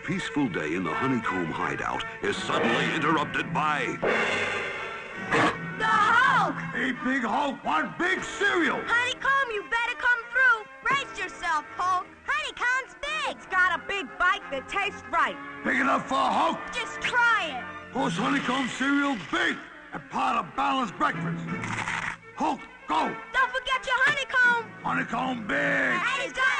peaceful day in the Honeycomb Hideout is suddenly interrupted by... The Hulk! Hey, Big Hulk, want big cereal! Honeycomb, you better come through! Brace yourself, Hulk! Honeycomb's big! It's got a big bite that tastes right. Big enough for a Hulk? Just try it! Horse Honeycomb cereal big and part of balanced breakfast. Hulk, go! Don't forget your honeycomb! Honeycomb big! And it's got